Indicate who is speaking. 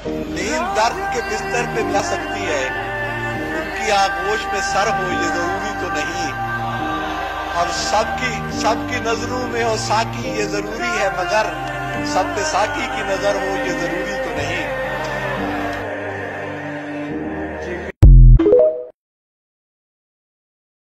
Speaker 1: नींद दर्द के बिस्तर पे मिला सकती है, उनकी आगोश में सर हो ये जरूरी तो नहीं। अब सबकी नजरों में हो साकी ये जरूरी है, मगर सब पे साकी की नजर हो ये जरूरी तो नहीं।